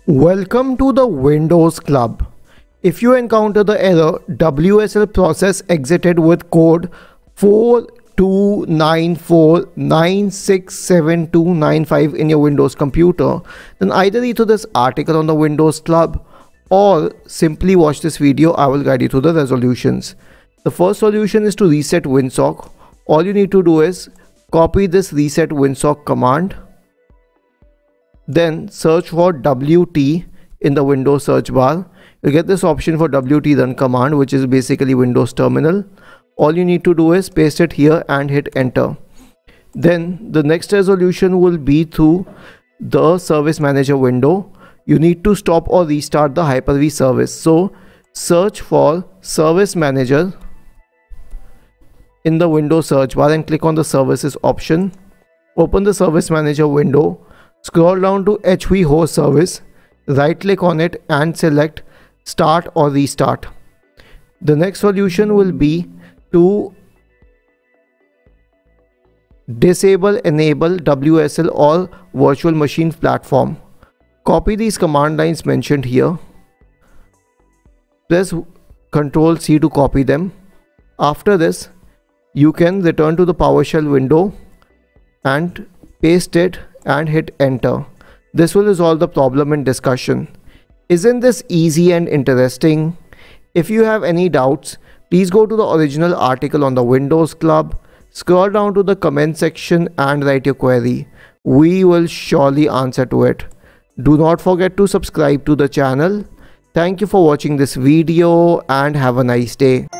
Welcome to the Windows Club. If you encounter the error WSL process exited with code 4294967295 in your Windows computer, then either read through this article on the Windows Club or simply watch this video. I will guide you through the resolutions. The first solution is to reset Winsock. All you need to do is copy this reset Winsock command. Then search for WT in the Windows search bar. You get this option for WT run command, which is basically Windows terminal. All you need to do is paste it here and hit enter. Then the next resolution will be through the service manager window. You need to stop or restart the Hyper-V service. So search for service manager in the Windows search bar and click on the services option. Open the service manager window. Scroll down to HV host service, right click on it and select start or restart. The next solution will be to disable enable WSL or virtual machine platform. Copy these command lines mentioned here. Press Ctrl C to copy them. After this, you can return to the PowerShell window and paste it and hit enter. This will resolve the problem in discussion. Isn't this easy and interesting? If you have any doubts, please go to the original article on the Windows Club, scroll down to the comment section and write your query. We will surely answer to it. Do not forget to subscribe to the channel. Thank you for watching this video and have a nice day.